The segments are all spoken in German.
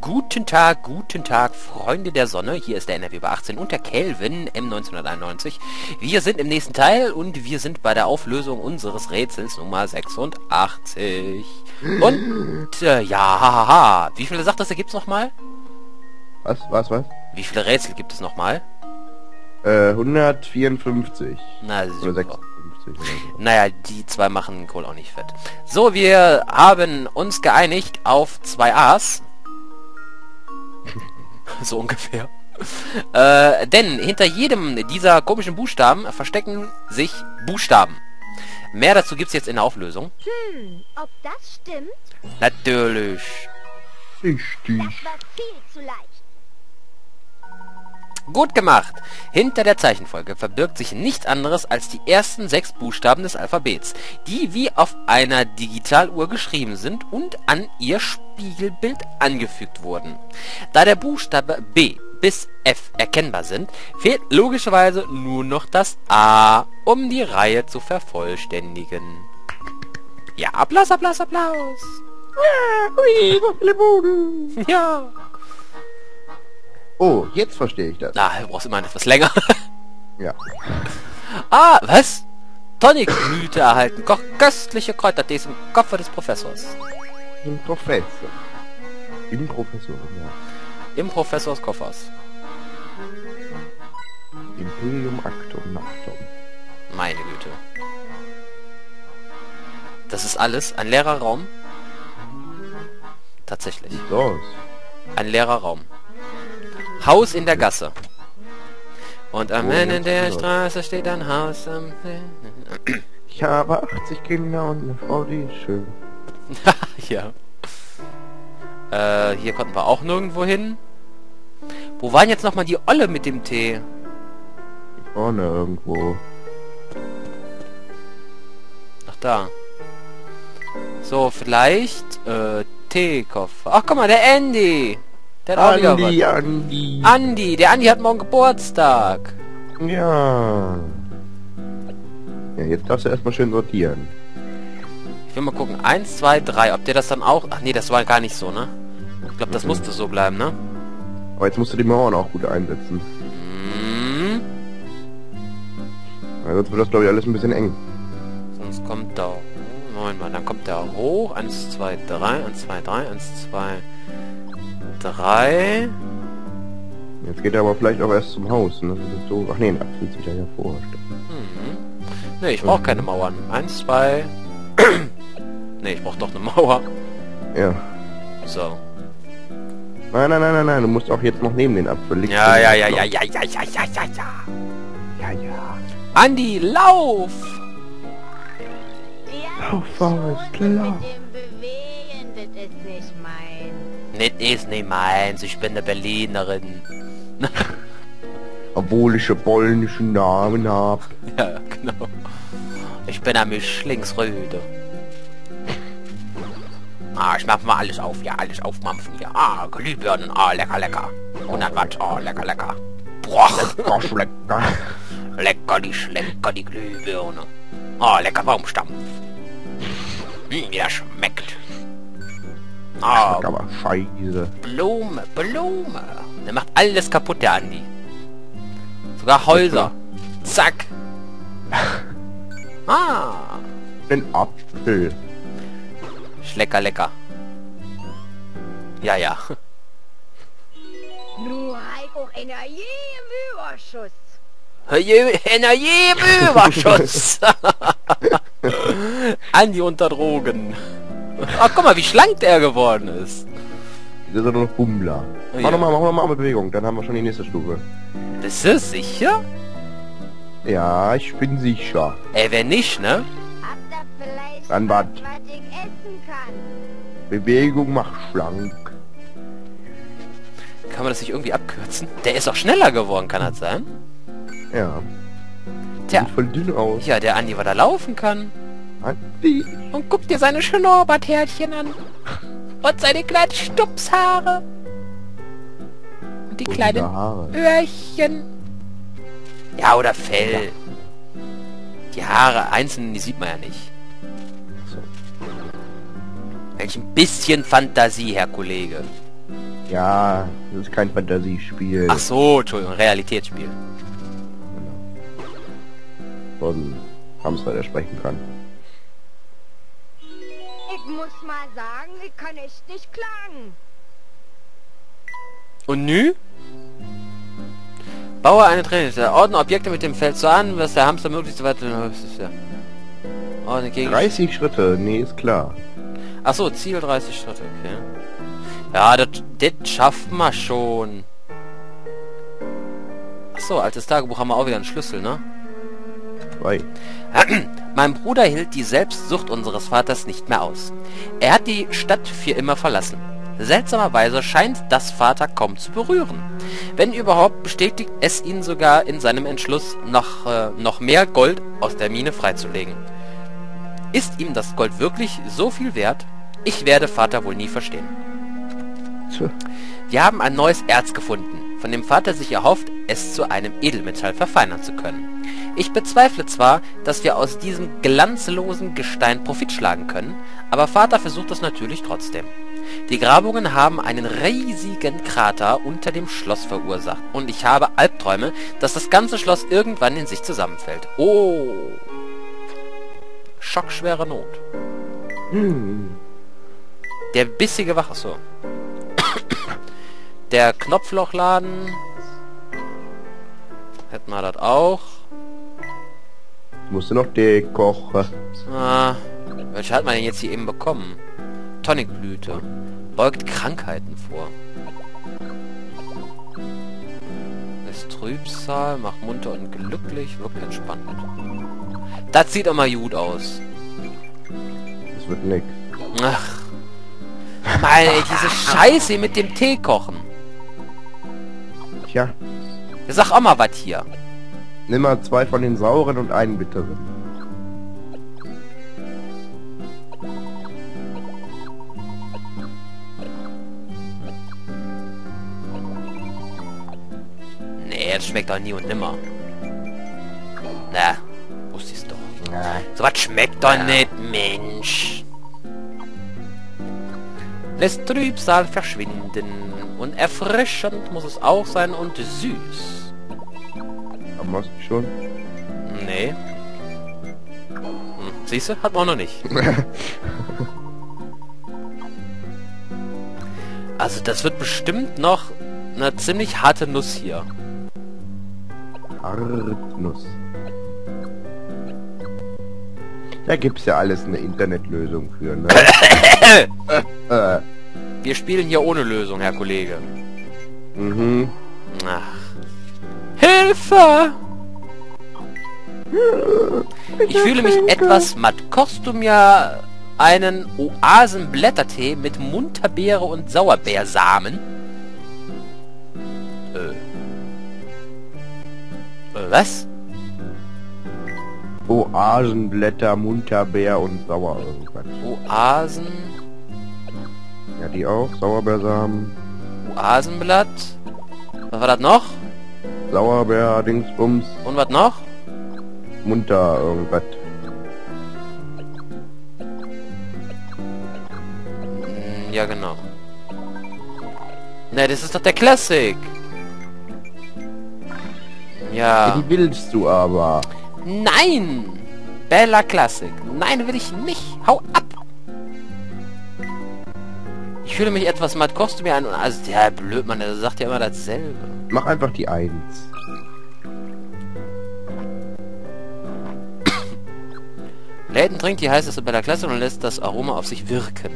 guten Tag, Freunde der Sonne. Hier ist der NRW über 18 und der Kelvin M1991. Wir sind im nächsten Teil und wir sind bei der Auflösung unseres Rätsels Nummer 86. Und, ja, wie viele sagt das, gibt's nochmal? Was? Wie viele Rätsel gibt es nochmal? 154. Na, super. Oder 56 oder so. Naja, die zwei machen Kohl auch nicht fett. So, wir haben uns geeinigt auf 2 A's. So ungefähr. Denn hinter jedem dieser komischen Buchstaben verstecken sich Buchstaben. Mehr dazu gibt's jetzt in der Auflösung. Ob das stimmt? Natürlich. Richtig. Das war viel zu leicht. Gut gemacht. Hinter der Zeichenfolge verbirgt sich nichts anderes als die ersten 6 Buchstaben des Alphabets, die wie auf einer Digitaluhr geschrieben sind und an ihr Spiegelbild angefügt wurden. Da der Buchstabe B bis F erkennbar sind, fehlt logischerweise nur noch das A, um die Reihe zu vervollständigen. Ja, Applaus, Applaus, Applaus. Ui, so viele Buden. Ja. Oh, jetzt verstehe ich das. Na, du brauchst immer etwas länger. Ja. Ah, was? Tonicblüte erhalten. Köstliche Kräutertees im Koffer des Professors. Im Professor. Im Professor, ja. Im Professors Koffers. Imperium Actum Nactum. Meine Güte. Das ist alles ein leerer Raum. Tatsächlich. Sieht so aus. Ein leerer Raum. Haus in der Gasse. Und am Ende der Straße steht ein Haus am... Ich habe 80 Kinder und eine Frau, die ist schön. Ja. Hier konnten wir auch nirgendwo hin. Wo waren jetzt nochmal die Olle mit dem Tee? Vorne irgendwo. Ach, da. So, vielleicht, Teekoffer. Ach, guck mal, der Andy. Der hat auch wieder was. Andi. Der Andi hat morgen Geburtstag. Ja. Ja, jetzt darfst du erstmal schön sortieren. Ich will mal gucken. 1, 2, 3. Ob der das dann auch... Ach nee, das war gar nicht so, ne? Ich glaube, das musste so bleiben, ne? Aber jetzt musst du die Mauern auch gut einsetzen. Hm. Weil sonst wird das, glaube ich, alles ein bisschen eng. Sonst kommt da... 9 Mal. Dann kommt der hoch. 1, 2, 3. 1, 2, 3. 1, 2... 3. Jetzt geht er aber vielleicht auch erst zum Haus. Ne? Das ist so. Ach nee, ein Apfel zieht er ja vor. Ne, ich brauche keine Mauern. 1, 2... Ne, ich brauche doch eine Mauer. Ja. So. Nein. Du musst auch jetzt noch neben den Apfel liegen. Ja. Ja. Andi, lauf! Ja, Lauf, Forrest, lauf. mit dem Bewegen, das ist nicht mein. Das ist nicht meins, ich bin eine Berlinerin. Obwohl ich einen polnischen Namen habe. Ja, genau. Ich bin eine Mischlingsröde. Ah, ich mach mal alles auf, ja, alles aufmampfen hier. Ah, Glühbirnen, ah, lecker, lecker. 100 Watt, ah, lecker, lecker. Boah, Lecker. lecker, die Glühbirne. Ah, lecker Baumstampf. Wie das schmeckt. Ah, Schmeckt aber scheiße. Blume. Der macht alles kaputt, der Andi. Sogar Häuser. Zack. Ah. Ein Apfel. Lecker. Ja. Nur halt auch Energieüberschuss. Energieüberschuss. Andi unter Drogen. Ach, guck mal, wie schlank der geworden ist. Das ist doch noch Bummler. Oh, Mach ja. noch mal Bewegung, dann haben wir schon die nächste Stufe. Bist du sicher? Ja, ich bin sicher. Ey, wenn nicht, ne? Habt ihr vielleicht Dann was? was ich essen kann? Bewegung macht schlank. Kann man das nicht irgendwie abkürzen? Der ist auch schneller geworden, kann das sein? Ja. Tja. Sieht voll dünn aus. Ja, der Andi, weil er laufen kann. Andi. Und guck dir seine Schnurrbarthärtchen an. Und seine kleinen Stupshaare. Und die Und kleinen wieder Haare. Öhrchen. Ja, oder Fell. Die Haare einzeln, die sieht man ja nicht. So. Welch ein bisschen Fantasie, Herr Kollege. Ja, das ist kein Fantasiespiel. Ach so, Entschuldigung, Realitätsspiel. So ein Hamster, der sprechen kann. Ich muss mal sagen, ich kann echt nicht klagen. Und nü? Baue eine Trainingsstelle. Ordne Objekte mit dem Feld so an, was der Hamster möglichst weit... Ordne gegen... 30 Schritte, nee, ist klar. Achso, Ziel 30 Schritte, okay. Ja, das schafft man schon. Achso, altes Tagebuch haben wir auch wieder einen Schlüssel, ne? 2. Mein Bruder hielt die Selbstsucht unseres Vaters nicht mehr aus. Er hat die Stadt für immer verlassen. Seltsamerweise scheint das Vater kaum zu berühren. Wenn überhaupt, bestätigt es ihn sogar in seinem Entschluss, noch mehr Gold aus der Mine freizulegen. Ist ihm das Gold wirklich so viel wert? Ich werde Vater wohl nie verstehen. Tja. Wir haben ein neues Erz gefunden, von dem Vater sich erhofft, es zu einem Edelmetall verfeinern zu können. Ich bezweifle zwar, dass wir aus diesem glanzlosen Gestein Profit schlagen können, aber Vater versucht es natürlich trotzdem. Die Grabungen haben einen riesigen Krater unter dem Schloss verursacht und ich habe Albträume, dass das ganze Schloss irgendwann in sich zusammenfällt. Oh! Schockschwere Not. Der bissige Wach... Achso. Der Knopflochladen. Hätten wir das auch. Musst du noch dekochen. Ah, welche hat man denn jetzt hier eben bekommen? Tonicblüte. Beugt Krankheiten vor. Ist Trübsal, macht munter und glücklich, wirkt entspannt. Das sieht immer gut aus. Das wird nix. Ach. Mann, ey, diese Scheiße mit dem Tee kochen. Tja, Sag auch mal was hier. nimm mal 2 von den sauren und einen bitteren. Nee, das schmeckt doch nie und nimmer. Na, wusste ich's doch. Ja. So was schmeckt doch nicht, Mensch. Lässt Trübsal verschwinden. Und erfrischend muss es auch sein und süß. Haben wir es schon? Nee. Siehst du? Hat man auch noch nicht. Also das wird bestimmt noch eine ziemlich harte Nuss hier. Hartnuss. Da gibt's ja alles eine Internetlösung für, ne? Wir spielen hier ohne Lösung, Herr Kollege. Mhm. Ach. Hilfe! Ich fühle mich etwas matt. Kochst du mir einen Oasenblättertee mit Munterbeere und Sauerbeersamen? Was? Oasenblätter, Munterbeer und Sauer irgendwas. Oasen... Ja, die auch. Sauerbeersamen. Oasenblatt. Was war das noch? Sauerbeer, Dingsbums, Und was noch? Munter irgendwas. Ja, genau. Ne, das ist doch der Classic. Ja. Die willst du aber. Nein! Bella Classic. Nein, will ich nicht. Hau ab! Ich fühle mich etwas matt. Kochst du mir einen... Also, der blöd, Mann. Der sagt ja immer dasselbe. Mach einfach die 1. Layton trinkt die heißeste Bella Classic und lässt das Aroma auf sich wirken.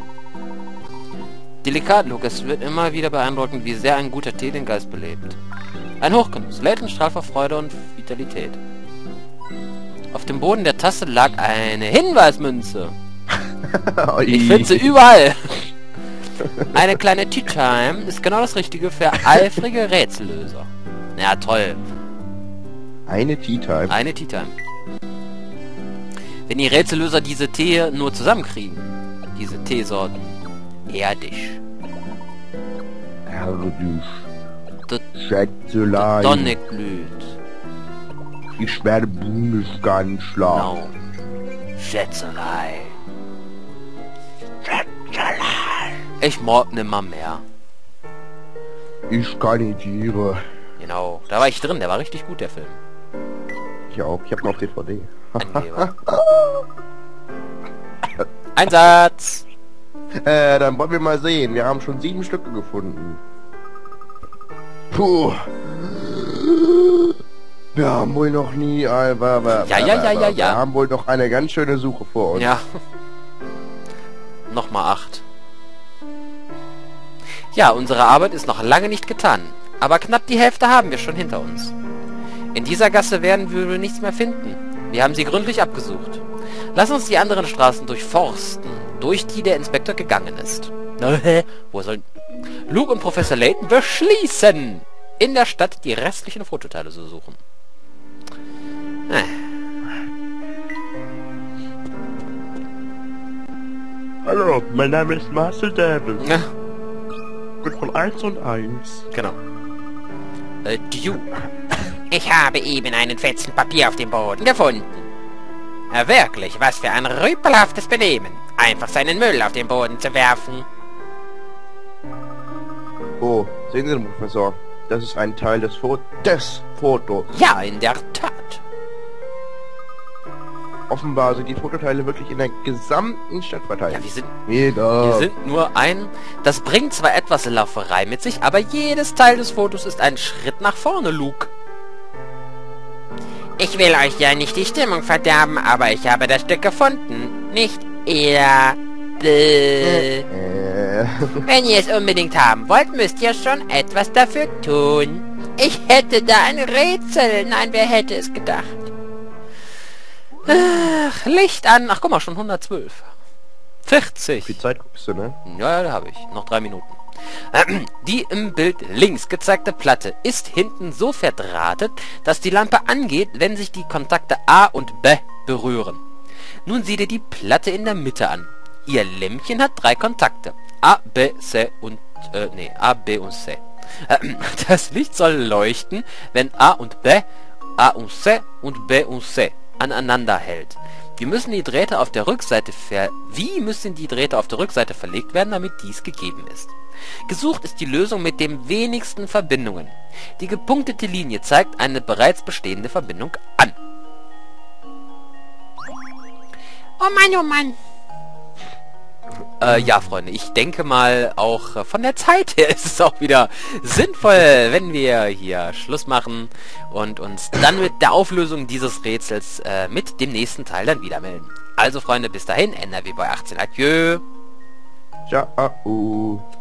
Delikat, Luke. Es wird immer wieder beeindruckend, wie sehr ein guter Tee den Geist belebt. Ein Hochgenuss. Layton strahlt vor Freude und Vitalität. Auf dem Boden der Tasse lag eine Hinweismünze. Ich finde sie überall. Eine kleine Tea Time ist genau das Richtige für eifrige Rätsellöser. Ja, toll. Eine Tea Time. Eine Tea Time. Wenn die Rätsellöser diese Tee nur zusammenkriegen, diese Teesorten, erdisch. Herrlich. Das Schätzelein. Tonic-Blüt. Ich werde Bundesgarten schlagen. Genau. Schätzelei. Schätzelei. Ich mag nimmer mehr. Ich kandidiere. Genau, da war ich drin, der war richtig gut, der Film. Ich auch, ich habe noch DVD. Angeber. Einsatz! Dann wollen wir mal sehen. Wir haben schon 7 Stücke gefunden. Puh. Wir haben wohl noch nie... Wir haben wohl noch eine ganz schöne Suche vor uns. Ja. Nochmal 8. Ja, unsere Arbeit ist noch lange nicht getan. Aber knapp die Hälfte haben wir schon hinter uns. In dieser Gasse werden wir wohl nichts mehr finden. Wir haben sie gründlich abgesucht. Lass uns die anderen Straßen durchforsten, durch die der Inspektor gegangen ist. Wo sollen... Luke und Professor Layton beschließen, in der Stadt die restlichen Fototeile zu suchen. Hallo, mein Name ist Marcel Davis. Ja, Bin von 1 und 1. genau. Du. Ich habe eben einen Fetzen Papier auf dem Boden gefunden. Wirklich, was für ein rüpelhaftes Benehmen. Einfach seinen Müll auf den Boden zu werfen. Oh, sehen Sie, Professor. Das ist ein Teil des Fotos. Ja, in der Tat. Offenbar sind die Fototeile wirklich in der gesamten Stadt verteilt. Ja, wir sind Jeder. nur ein... Das bringt zwar etwas Lauferei mit sich, aber jedes Teil des Fotos ist ein Schritt nach vorne, Luke. Ich will euch ja nicht die Stimmung verderben, aber ich habe das Stück gefunden. Nicht ihr. Wenn ihr es unbedingt haben wollt, müsst ihr schon etwas dafür tun. Ich hätte da ein Rätsel. Nein, wer hätte es gedacht? Ach, Licht an. Ach, guck mal, schon 112. 40. Wie Zeit guckst du, ne? Ja, da habe ich. Noch 3 Minuten. Die im Bild links gezeigte Platte ist hinten so verdrahtet, dass die Lampe angeht, wenn sich die Kontakte A und B berühren. Nun sieh dir die Platte in der Mitte an. Ihr Lämpchen hat 3 Kontakte. A, B, C und... A, B und C. Das Licht soll leuchten, wenn A und B, A und C und B und C aneinander hält. Wie müssen die Drähte auf der Rückseite verlegt werden, damit dies gegeben ist? Gesucht ist die Lösung mit den wenigsten Verbindungen. Die gepunktete Linie zeigt eine bereits bestehende Verbindung an. Oh Mann, oh Mann. Ja, Freunde, ich denke mal, auch von der Zeit her ist es auch wieder sinnvoll, wenn wir hier Schluss machen und uns dann mit der Auflösung dieses Rätsels mit dem nächsten Teil dann wieder melden. Also, Freunde, bis dahin, NRW Boy 18, adieu. Ciao.